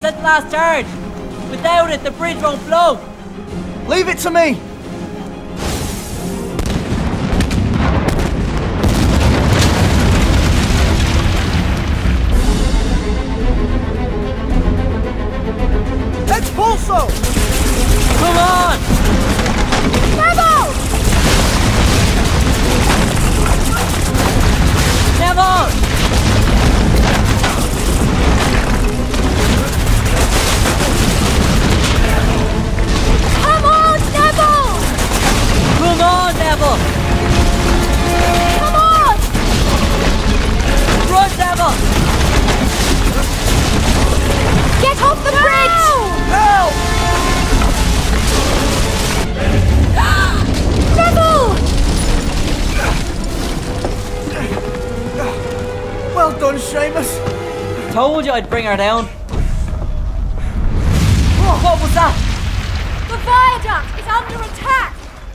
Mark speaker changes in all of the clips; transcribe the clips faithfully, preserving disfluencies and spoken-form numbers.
Speaker 1: Set the last charge. Without it, the bridge won't flow.
Speaker 2: Leave it to me. Expulso!
Speaker 1: Come on!
Speaker 3: Neville!
Speaker 1: Neville!
Speaker 3: Come on, Neville!
Speaker 1: Come on, Neville!
Speaker 3: Come on!
Speaker 1: Run, Neville!
Speaker 3: Get off the bridge!
Speaker 2: Help!
Speaker 3: Neville!
Speaker 2: Well done, Seamus.
Speaker 1: Told you I'd bring her down. Oh, what was that?
Speaker 3: The viaduct is under attack!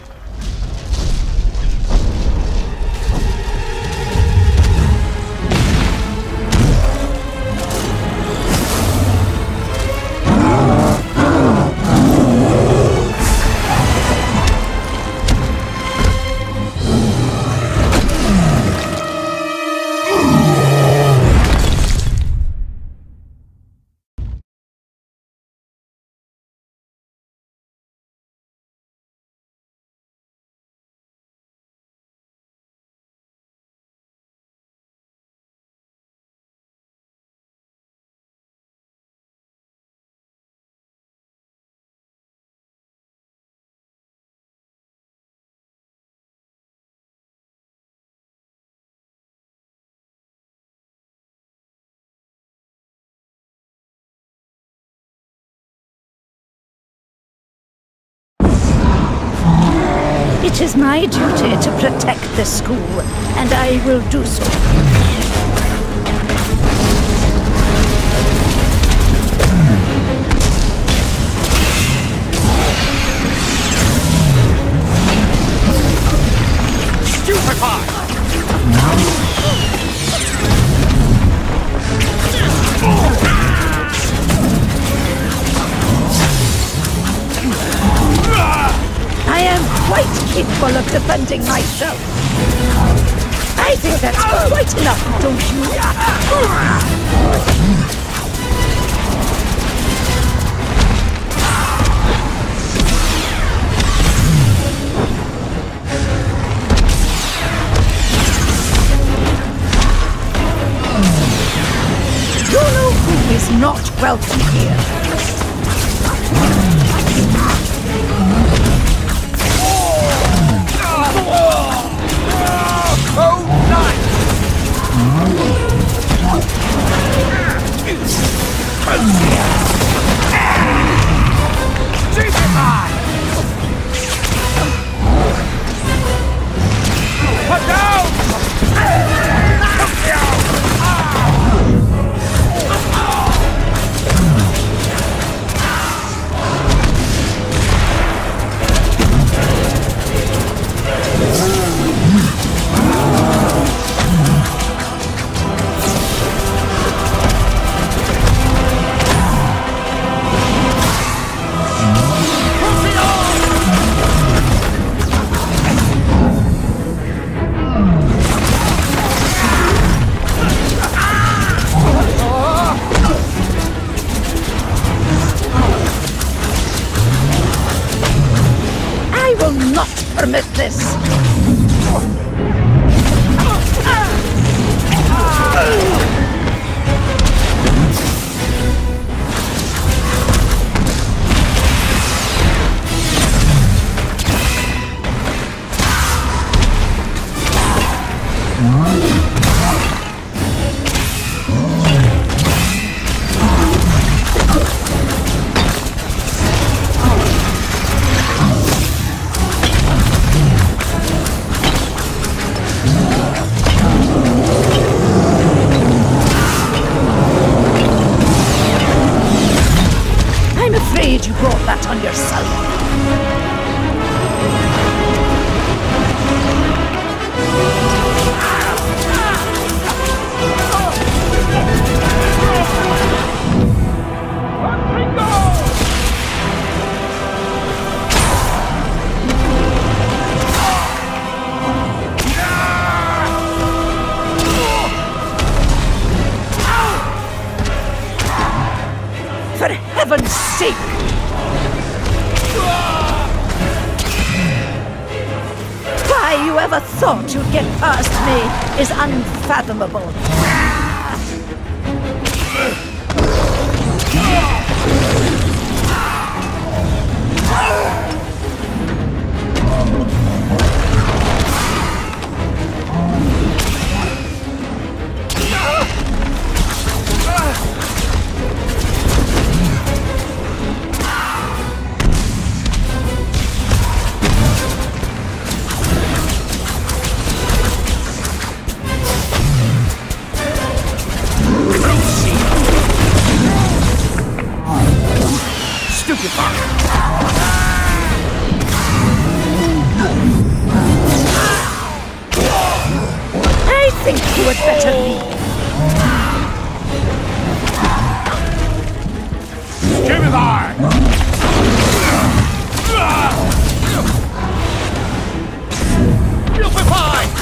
Speaker 4: It is my duty to protect the school, and I will do so. I am quite capable of defending myself. I think that's quite enough, don't you? You know who is not welcome here.
Speaker 2: Code nine! Put down!
Speaker 4: Permit this. You brought that on yourself. For heaven's sake! Why you ever thought you'd get past me is unfathomable. I think you had better leave.
Speaker 2: Give me that! You'll be fine!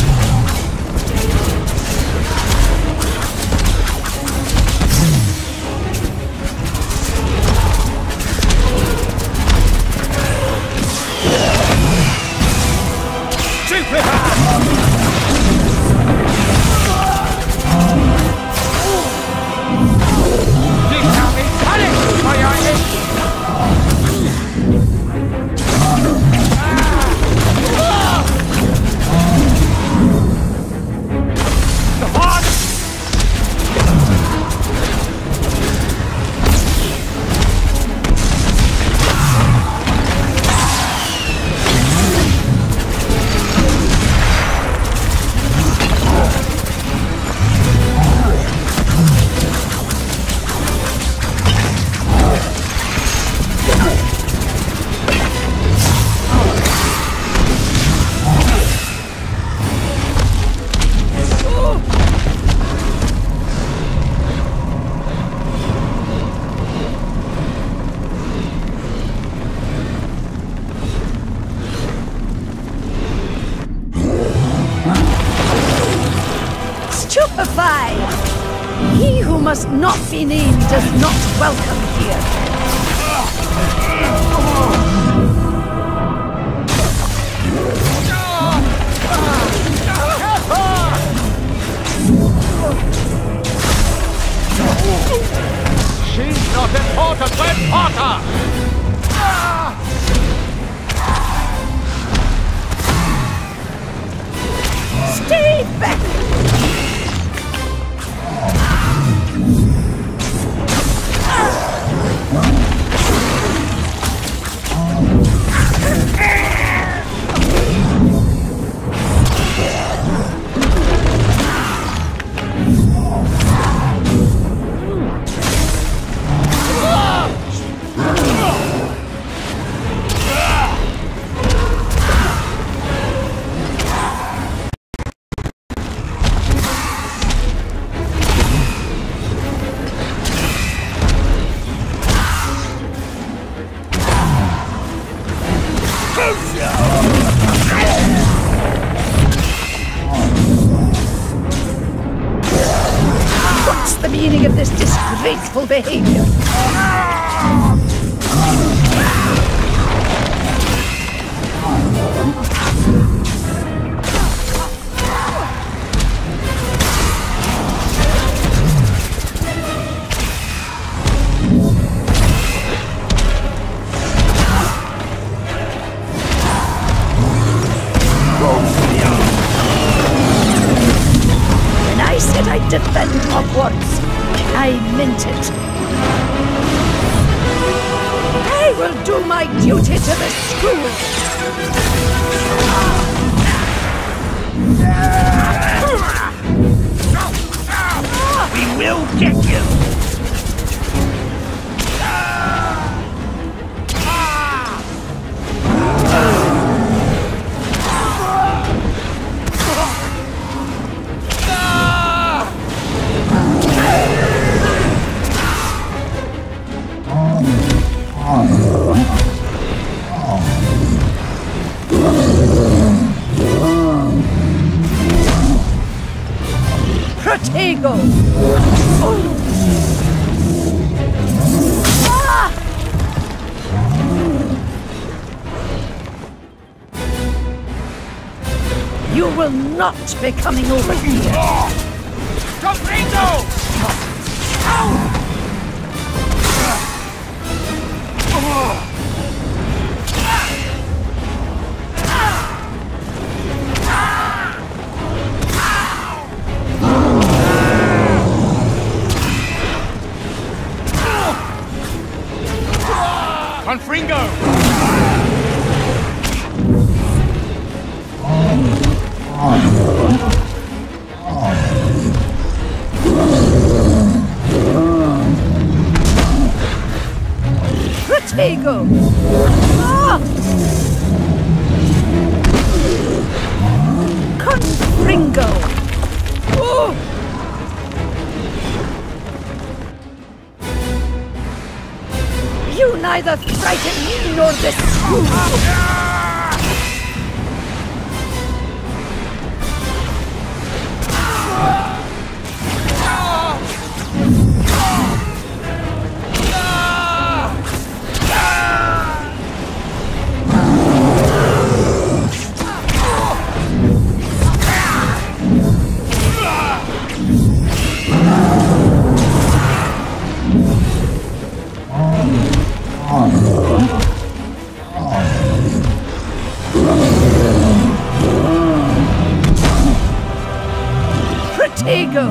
Speaker 4: He who must not be named is not welcome here.
Speaker 2: She's not important when Potter!
Speaker 4: Stay back! What's the meaning of this disgraceful behavior? I said I'd defend Hogwarts. I meant it. I will do my duty to the school.
Speaker 2: We will get you!
Speaker 4: Protego! Oh. will not be coming over here.
Speaker 2: Confringo! Confringo!
Speaker 4: Protego! Ah! Confringo! Oh! You neither frighten me nor this school! Protego!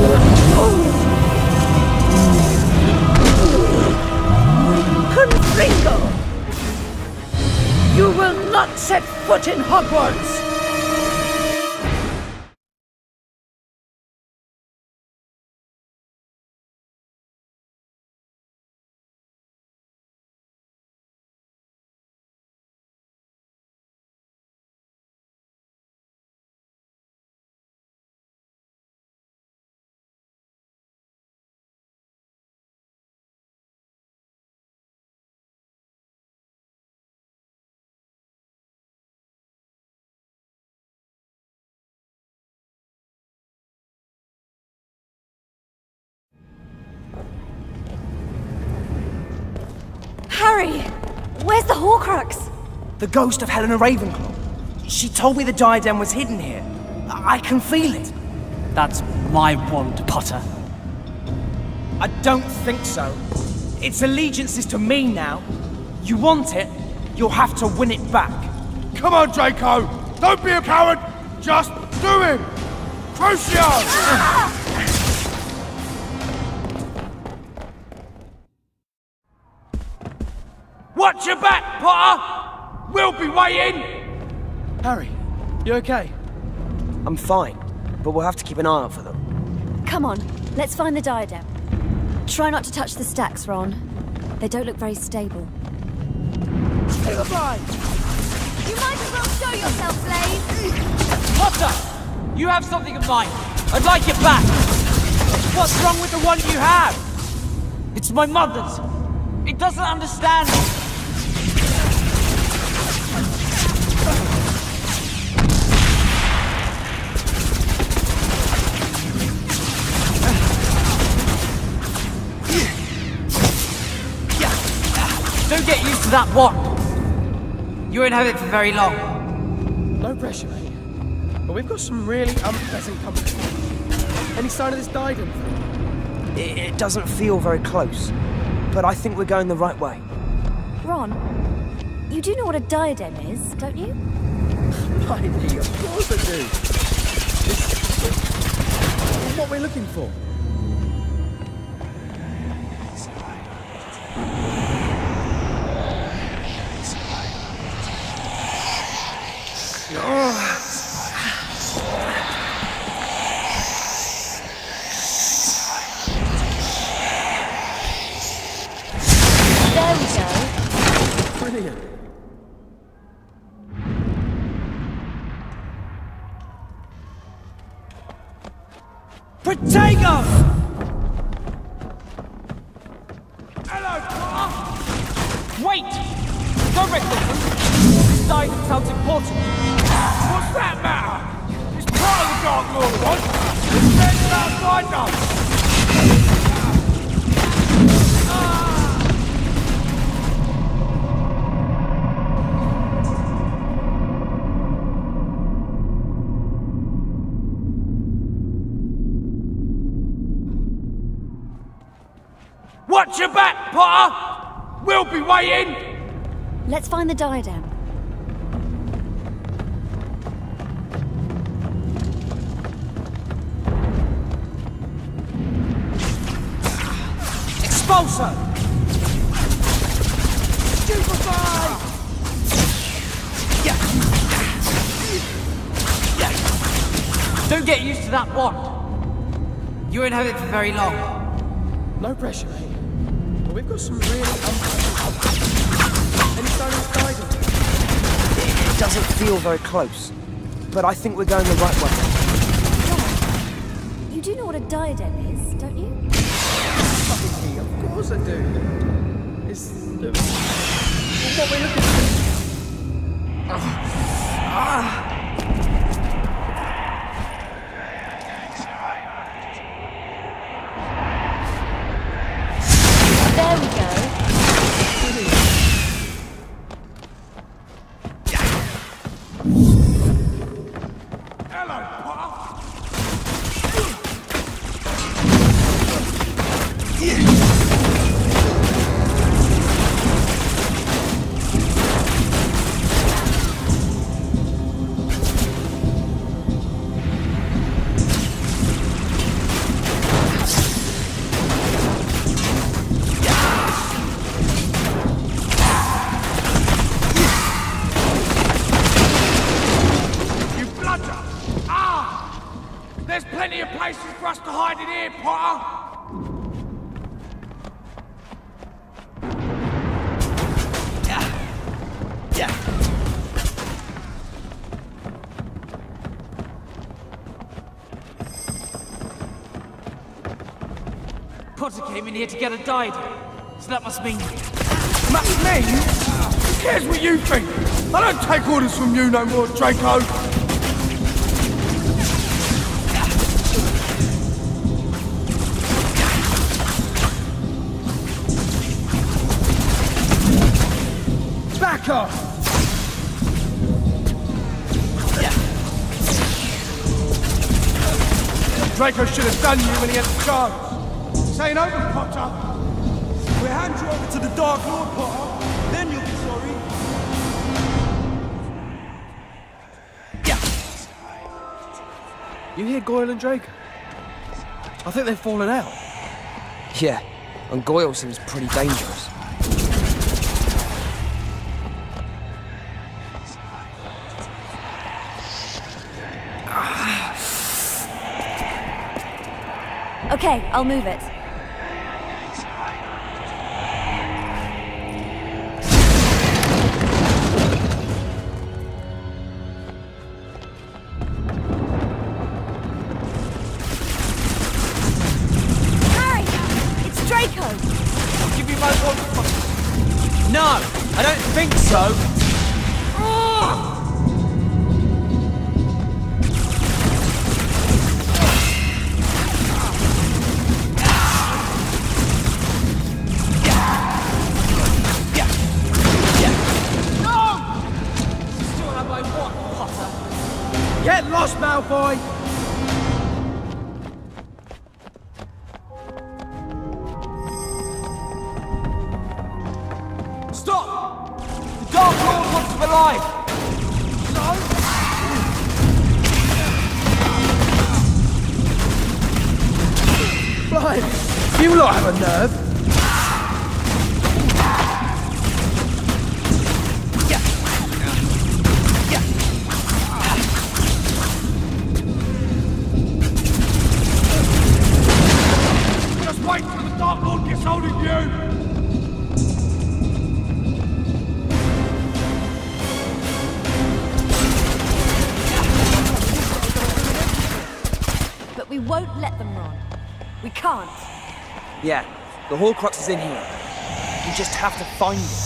Speaker 4: Confringo! You will not set foot in Hogwarts!
Speaker 3: Harry! Where's the Horcrux?
Speaker 5: The ghost of Helena Ravenclaw. She told me the diadem was hidden here. I, I can feel it.
Speaker 1: That's my wand, Potter.
Speaker 5: I don't think so. Its allegiance is to me now. You want it, you'll have to win it back.
Speaker 2: Come on, Draco! Don't be a coward! Just do him! Crucio!
Speaker 3: Ah!
Speaker 2: Watch your back, Potter! We'll be waiting!
Speaker 5: Harry, you okay? I'm fine, but we'll have to keep an eye out for them.
Speaker 3: Come on, let's find the diadem. Try not to touch the stacks, Ron. They don't look very stable.
Speaker 5: Stay behind!
Speaker 3: You might as well show yourself, Slade!
Speaker 1: Potter! You have something of mine. I'd like it back. What's wrong with the one you have? It's my mother's. It doesn't understand me. Don't get used to that wand. You won't have it for very long.
Speaker 5: No pressure, mate. But we've got some really unpleasant company. Any sign of this diadem thing? It, it doesn't feel very close, but I think we're going the right way.
Speaker 3: Ron, you do know what a diadem is, don't you?
Speaker 5: Blimey, of course I do. It's, it's what we're looking for.
Speaker 3: There we go.
Speaker 5: Brilliant.
Speaker 1: Protego!
Speaker 2: Hello, Potter!
Speaker 1: Wait! Don't wreck this. This diadem sounds important.
Speaker 2: What's that matter? It's part of the Dark Lord one! It's standing outside us! Watch your back, Potter! We'll be waiting!
Speaker 3: Let's find the diadem.
Speaker 1: Expulso! Stupefy! Don't get used to that wand. You won't have it for very long.
Speaker 5: No pressure, mate. But we've got some really unpleasant. Any sign of diadem? It doesn't feel very close, but I think we're going the right way.
Speaker 3: You do know what a diadem is, don't you?
Speaker 5: Of course I do. It's uh, what we're looking for. Ah.
Speaker 3: There we go.
Speaker 2: Hello, Potter! There's plenty of places for us to hide in here, Potter!
Speaker 5: Yeah. Yeah.
Speaker 1: Potter came in here to get a diadem, so that must mean...
Speaker 2: Must mean? Who cares what you think? I don't take orders from you no more, Draco! Back off!
Speaker 5: Yeah.
Speaker 2: Draco should have done you when he had the chance. This ain't over, Potter. We'll hand you over to the Dark Lord, Potter. Then you'll be sorry.
Speaker 5: Yeah. You hear Goyle and Draco? I think they've fallen out.
Speaker 6: Yeah, and Goyle seems pretty dangerous.
Speaker 3: Okay, I'll move it. Harry! It's Draco!
Speaker 1: I'll give you my wand. No, I don't think so.
Speaker 5: Get lost, Malfoy!
Speaker 1: Stop! The Dark Lord wants him alive!
Speaker 5: Blimey! You lot have a nerve!
Speaker 2: Wait till the Dark Lord gets hold of you!
Speaker 3: But we won't let them run. We can't.
Speaker 6: Yeah, the Horcrux is in here. We just have to find it.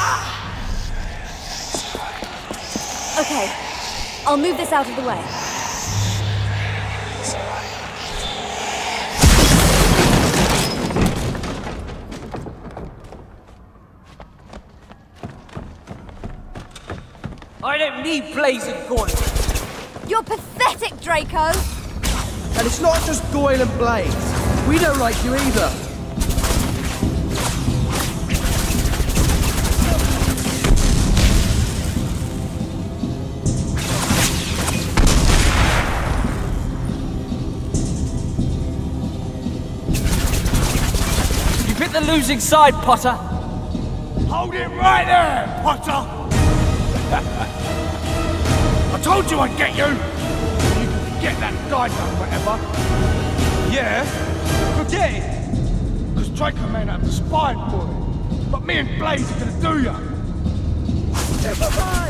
Speaker 3: Okay, I'll move this out of the way.
Speaker 1: I don't need blazing corners.
Speaker 3: You're pathetic, Draco!
Speaker 5: And it's not just Goyle and Blaze. We don't like you either.
Speaker 1: losing side, Potter.
Speaker 2: Hold it right there, Potter! I told you I'd get you! You can forget that diadem or whatever. Yeah? Forget it! Because Draco may not have the spine for it. But me and Blaze are gonna do ya! Never mind!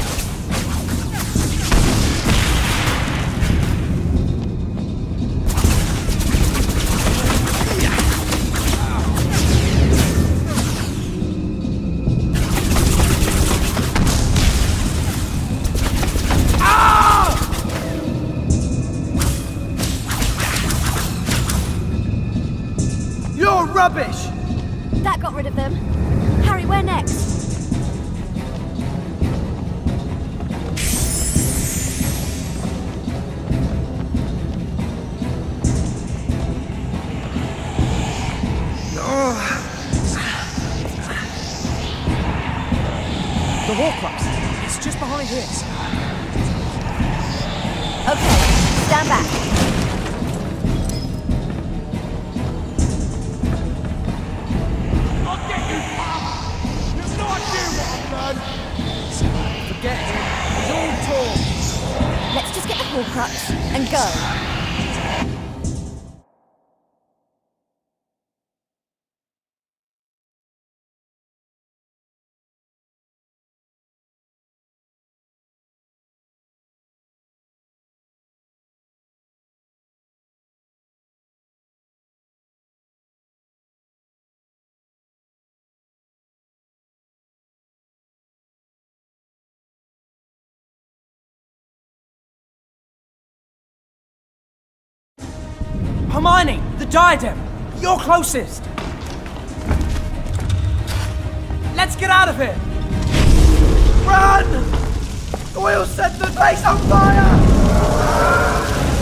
Speaker 5: Rubbish!
Speaker 3: That got rid of them. Harry, where next?
Speaker 5: The Horcrux. It's just behind here.
Speaker 3: Okay, stand back.
Speaker 5: Forget him. He's all torn.
Speaker 3: Let's just get the Horcrux and go.
Speaker 5: Hermione, the diadem! You're closest! Let's get out of here! Run! We'll set the place on fire!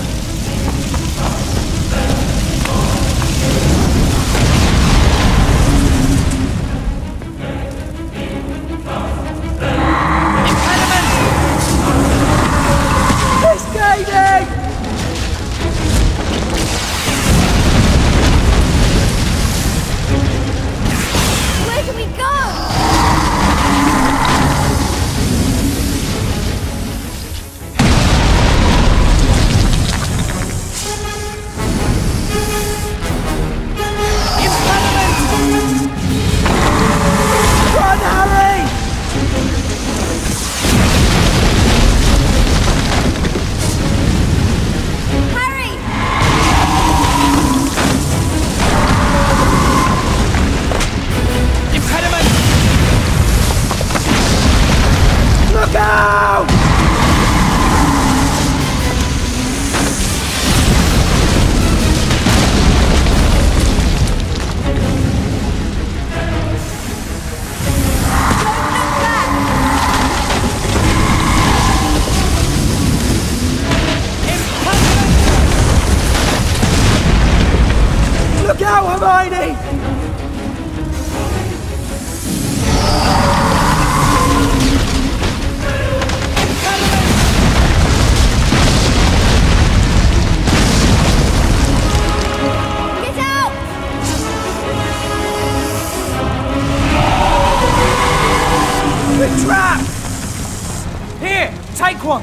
Speaker 5: Take one!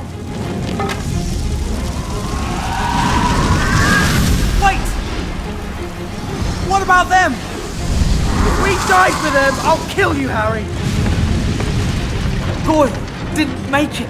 Speaker 5: Wait! What about them? If we die for them, I'll kill you, Harry! Goyle didn't make it.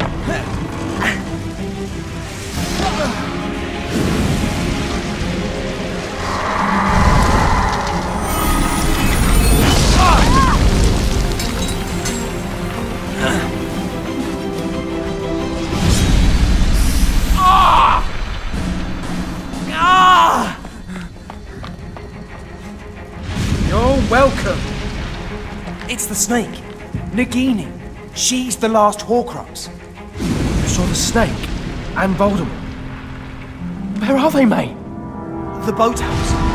Speaker 5: Welcome! It's the snake, Nagini. She's the last Horcrux. You saw the snake and Voldemort. Where are they, mate? The boathouse.